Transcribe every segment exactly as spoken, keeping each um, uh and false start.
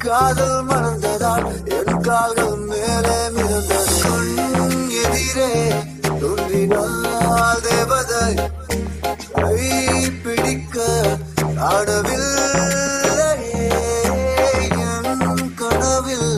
காதல் மறந்ததால் என் கால்கள் மேலே மிதந்தது. கண் எதிரே தோன்றினாள் தேவதை, கை பிடிக்க ஆடவில்லையே என் கனவில்.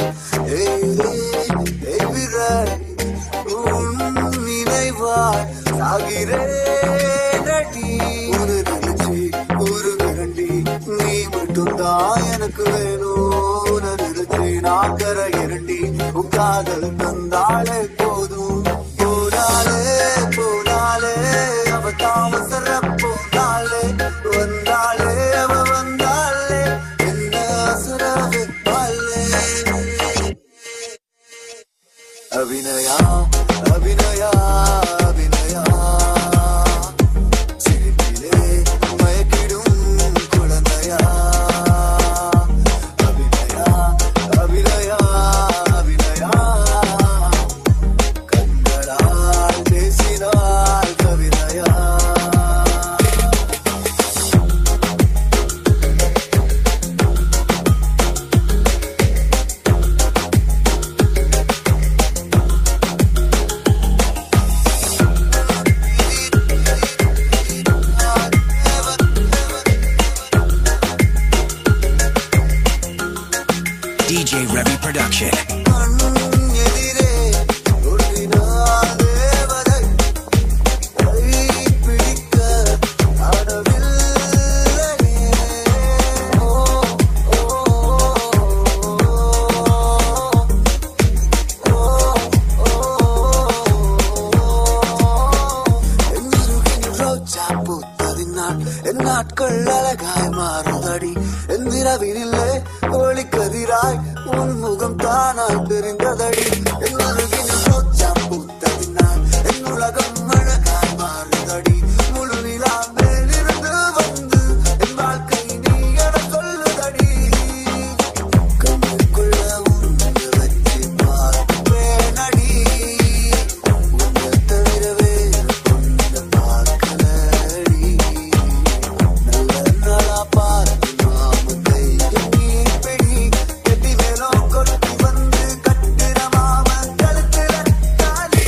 உன் நினைவாய் சாகிறேன் அடி. ஒரு நினைச்சி ஒரு மிரண்டி நீ மட்டும்தான் எனக்கு வேணும். நினைச்சி நான் கரை இரண்டி உன் காதல் தந்தாலே போதும். போனாலே போனாலே அவ தாமசர போனாலே, வந்தாலே அவ வந்தாலே என்ன அசுர வைப்பாலே. அபிநயா அபிநயா அபிநயா சிரிப்பிலே மயக்கிடும் குழந்தையா. அபிநயா அபிநயா அபிநயா கண்களால் பேசினாள் கவிதையா. D J Ravi Production. என் நாட்கள் அழகாய் மாறுதடி. எந்திரவினில்லை ஒளி கதிராய் உன் முகம் தானாய் தெரிந்ததடி. என் அருகில் ரோஜா பூத்ததினால் என் உலகம் அழகாய் மாறுதடி. முழு நிலா மேலிருந்து வந்து என் வாழ்க்கை நீ என சொல்லுதடி. கண்ணுக்குள்ள உன்னை வச்சு பார்ப்பேனடி. உன்னை தவிர வேறு பொண்ணு பார்க்கலடி. நல்ல நாளா பார்த்து நாம கையை பிடி. கட்டி மேலும் கொட்டி வந்து கட்டுற மாம கழுத்துல தாலி.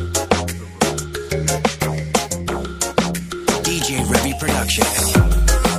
D J Ravi Production.